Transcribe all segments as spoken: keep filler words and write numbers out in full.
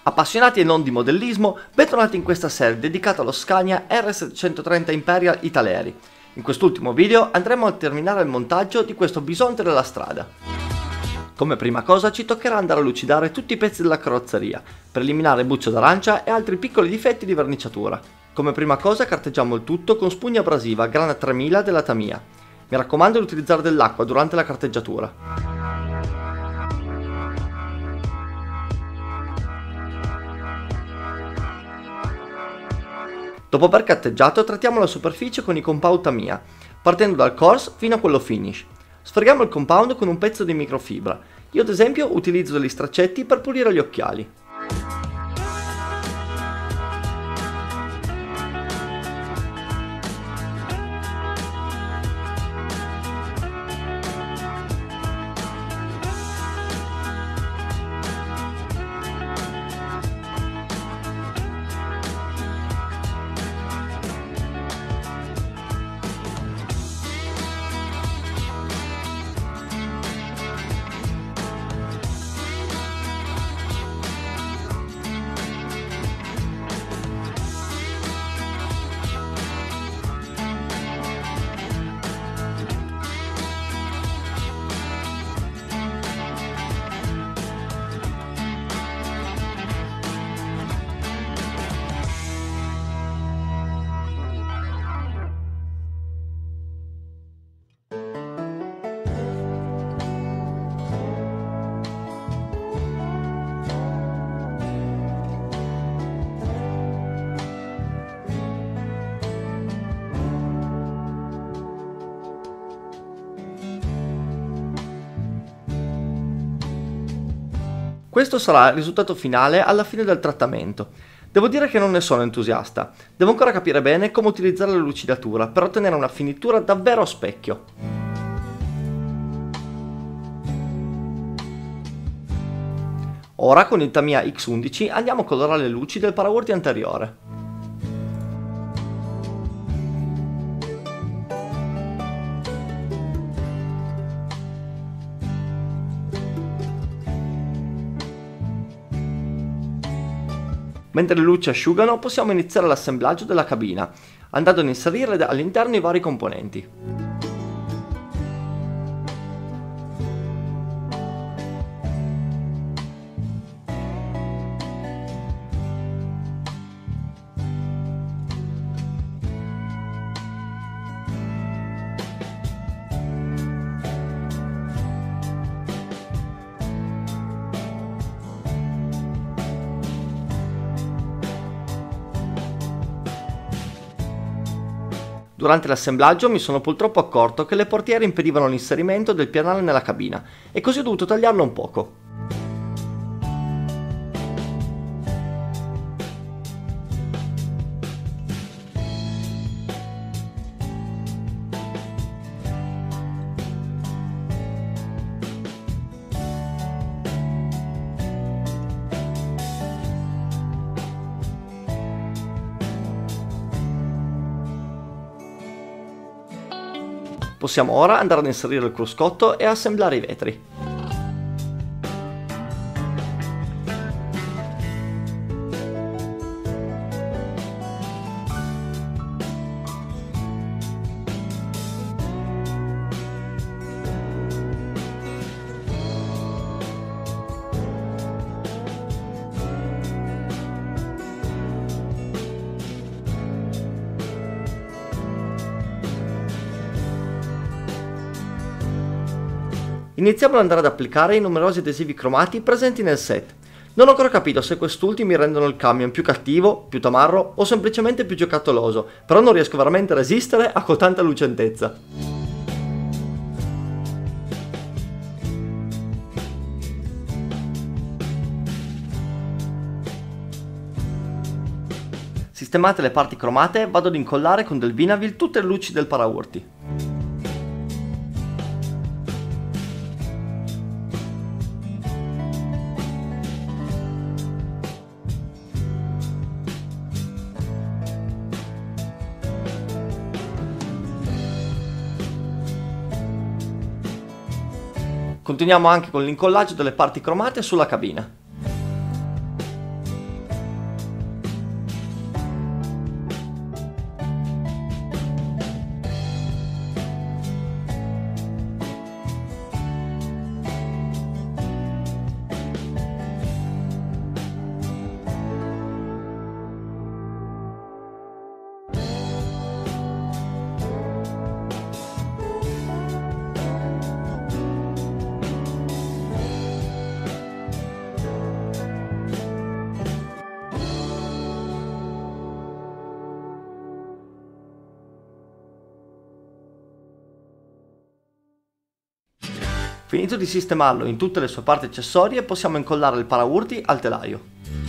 Appassionati e non di modellismo, bentornati in questa serie dedicata allo Scania R settecentotrenta Imperial Italeri. In quest'ultimo video andremo a terminare il montaggio di questo bisonte della strada. Come prima cosa ci toccherà andare a lucidare tutti i pezzi della carrozzeria, per eliminare bucce d'arancia e altri piccoli difetti di verniciatura. Come prima cosa carteggiamo il tutto con spugna abrasiva Grana tremila della Tamiya. Mi raccomando di utilizzare dell'acqua durante la carteggiatura. Dopo aver carteggiato trattiamo la superficie con i compound Tamiya, partendo dal coarse fino a quello finish. Sfreghiamo il compound con un pezzo di microfibra. Io ad esempio utilizzo degli straccetti per pulire gli occhiali. Questo sarà il risultato finale alla fine del trattamento. Devo dire che non ne sono entusiasta, devo ancora capire bene come utilizzare la lucidatura per ottenere una finitura davvero a specchio. Ora con il Tamiya X undici andiamo a colorare le luci del paraurti anteriore. Mentre le luci asciugano possiamo iniziare l'assemblaggio della cabina, andando ad inserire all'interno i vari componenti. Durante l'assemblaggio mi sono purtroppo accorto che le portiere impedivano l'inserimento del pianale nella cabina e così ho dovuto tagliarlo un poco. Possiamo ora andare ad inserire il cruscotto e assemblare i vetri. Iniziamo ad andare ad applicare i numerosi adesivi cromati presenti nel set. Non ho ancora capito se quest'ultimi rendono il camion più cattivo, più tamarro o semplicemente più giocattoloso, però non riesco veramente a resistere a cotanta lucentezza. Sistemate le parti cromate, vado ad incollare con del Vinavil tutte le luci del paraurti. Continuiamo anche con l'incollaggio delle parti cromate sulla cabina. Finito di sistemarlo in tutte le sue parti accessorie, possiamo incollare il paraurti al telaio.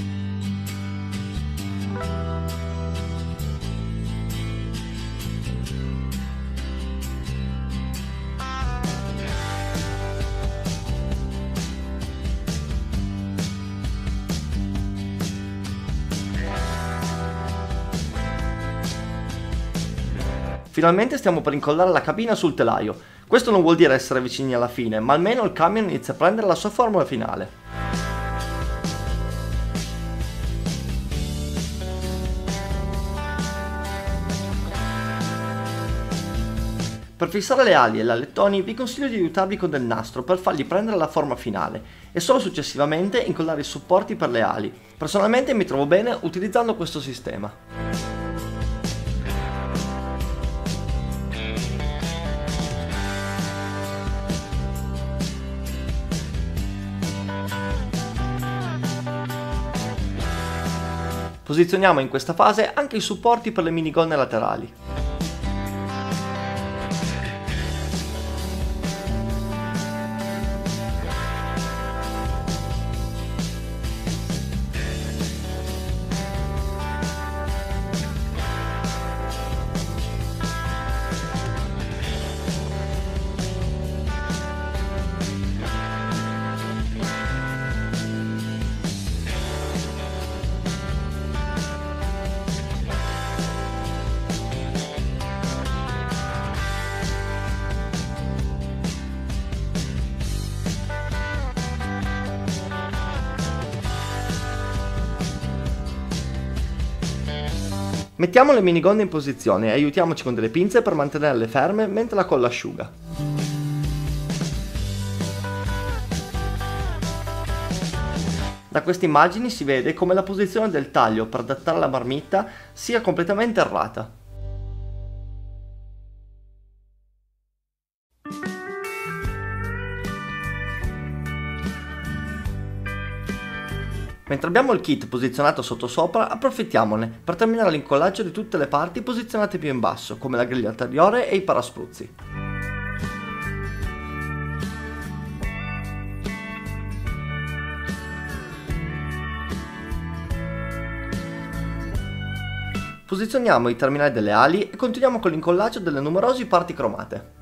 Finalmente stiamo per incollare la cabina sul telaio. Questo non vuol dire essere vicini alla fine, ma almeno il camion inizia a prendere la sua forma finale. Per fissare le ali e gli alettoni vi consiglio di aiutarvi con del nastro per fargli prendere la forma finale e solo successivamente incollare i supporti per le ali. Personalmente mi trovo bene utilizzando questo sistema. Posizioniamo in questa fase anche i supporti per le minigonne laterali. Mettiamo le minigonne in posizione e aiutiamoci con delle pinze per mantenerle ferme mentre la colla asciuga. Da queste immagini si vede come la posizione del taglio per adattare la marmitta sia completamente errata. Mentre abbiamo il kit posizionato sottosopra, approfittiamone per terminare l'incollaggio di tutte le parti posizionate più in basso, come la griglia anteriore e i paraspruzzi. Posizioniamo i terminali delle ali e continuiamo con l'incollaggio delle numerose parti cromate.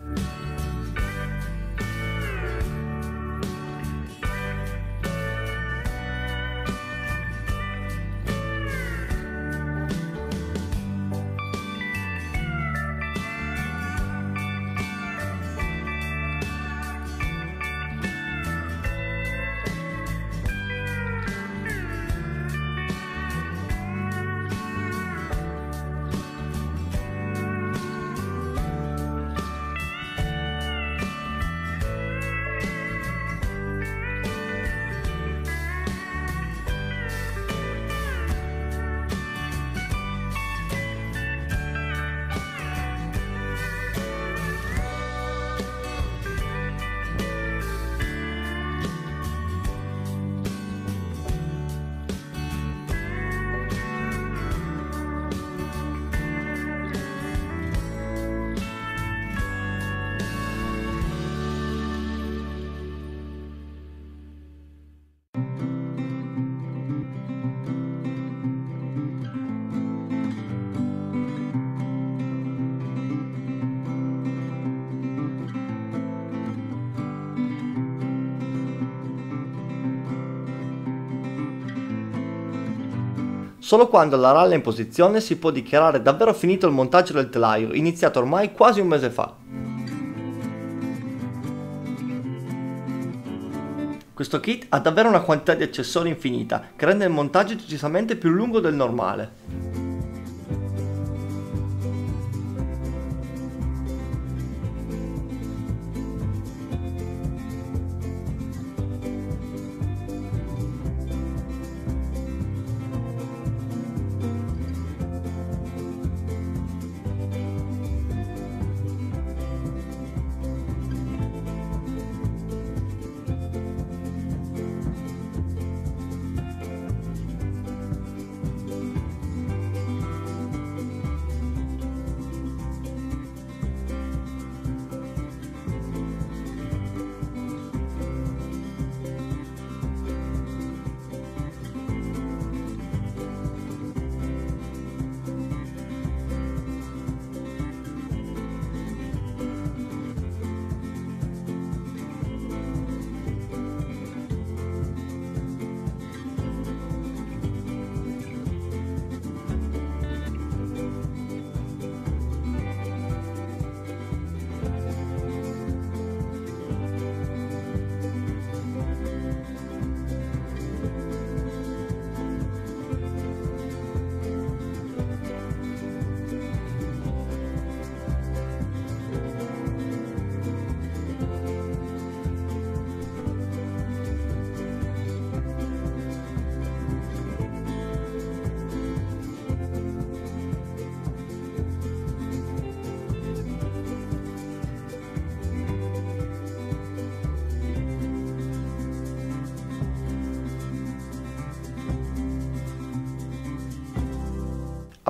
Solo quando la ralla è in posizione si può dichiarare davvero finito il montaggio del telaio, iniziato ormai quasi un mese fa. Questo kit ha davvero una quantità di accessori infinita, che rende il montaggio decisamente più lungo del normale.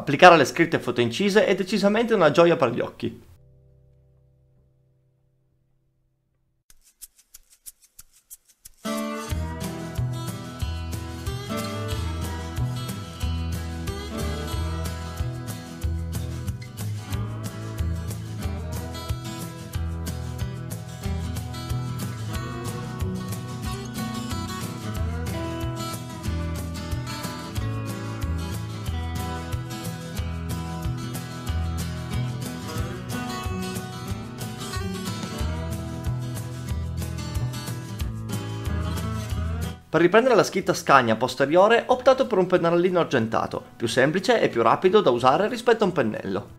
Applicare le scritte fotoincise è decisamente una gioia per gli occhi. Per riprendere la scritta Scania posteriore ho optato per un pennarellino argentato, più semplice e più rapido da usare rispetto a un pennello.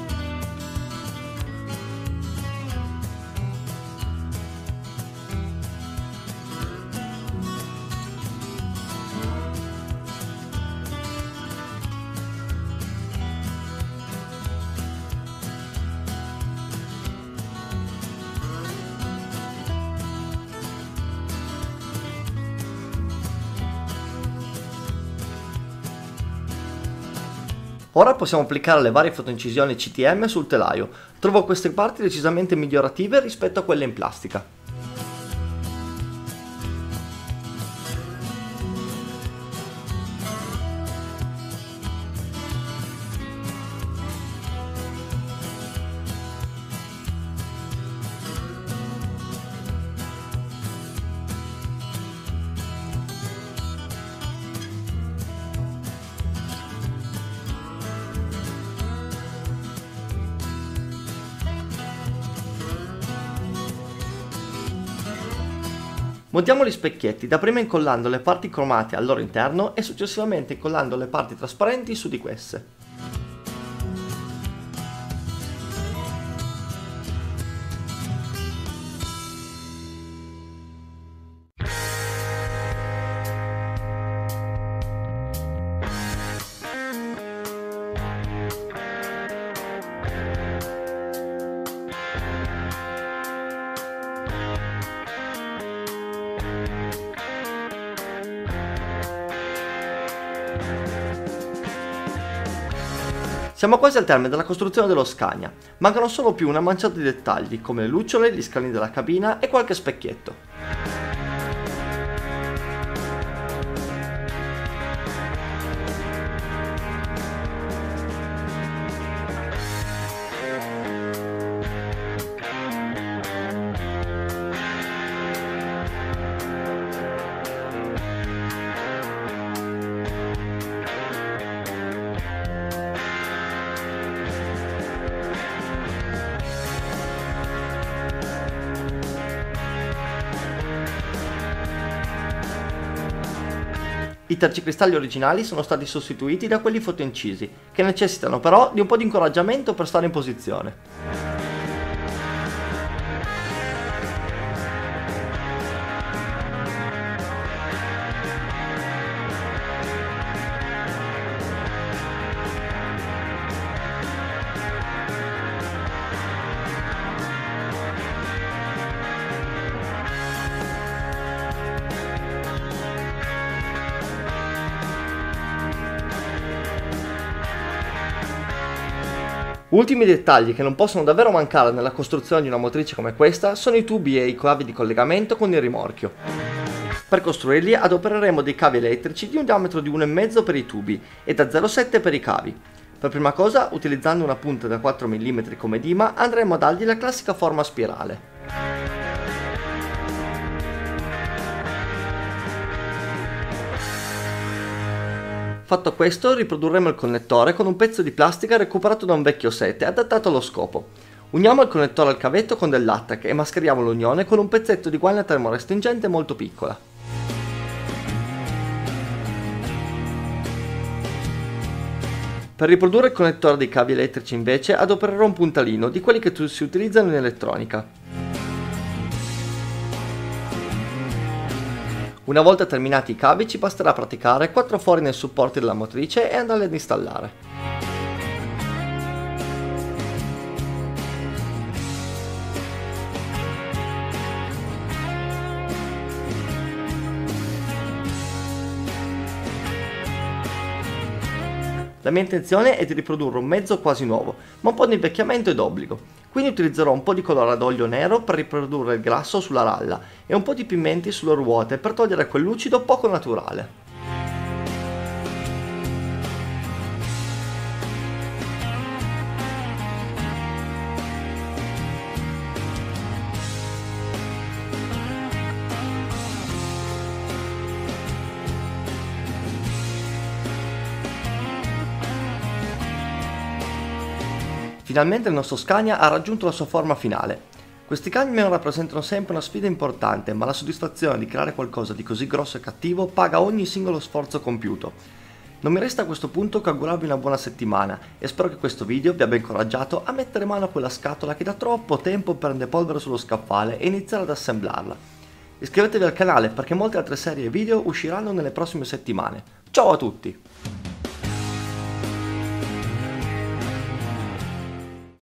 Ora possiamo applicare le varie fotoincisioni C T M sul telaio. Trovo queste parti decisamente migliorative rispetto a quelle in plastica. Montiamo gli specchietti, dapprima incollando le parti cromate al loro interno e successivamente incollando le parti trasparenti su di queste. Siamo quasi al termine della costruzione dello Scania, mancano solo più una manciata di dettagli come le lucciole, gli scalini della cabina e qualche specchietto. I tergicristalli originali sono stati sostituiti da quelli fotoincisi, che necessitano però di un po' di incoraggiamento per stare in posizione. Ultimi dettagli che non possono davvero mancare nella costruzione di una motrice come questa sono i tubi e i cavi di collegamento con il rimorchio. Per costruirli adopereremo dei cavi elettrici di un diametro di uno virgola cinque per i tubi e da zero virgola sette per i cavi. Per prima cosa, utilizzando una punta da quattro millimetri come dima, andremo a dargli la classica forma a spirale. Fatto questo, riprodurremo il connettore con un pezzo di plastica recuperato da un vecchio set e adattato allo scopo. Uniamo il connettore al cavetto con del latex e mascheriamo l'unione con un pezzetto di guaina termorestringente molto piccola. Per riprodurre il connettore dei cavi elettrici invece adopererò un puntalino di quelli che si utilizzano in elettronica. Una volta terminati i cavi ci basterà praticare quattro fori nei supporti della motrice e andarli ad installare. La mia intenzione è di riprodurre un mezzo quasi nuovo, ma un po' di invecchiamento è d'obbligo. Quindi utilizzerò un po' di colore ad olio nero per riprodurre il grasso sulla ralla e un po' di pigmenti sulle ruote per togliere quel lucido poco naturale. Finalmente il nostro Scania ha raggiunto la sua forma finale. Questi camion rappresentano sempre una sfida importante, ma la soddisfazione di creare qualcosa di così grosso e cattivo paga ogni singolo sforzo compiuto. Non mi resta a questo punto che augurarvi una buona settimana e spero che questo video vi abbia incoraggiato a mettere mano a quella scatola che da troppo tempo prende polvere sullo scaffale e iniziare ad assemblarla. Iscrivetevi al canale perché molte altre serie e video usciranno nelle prossime settimane. Ciao a tutti!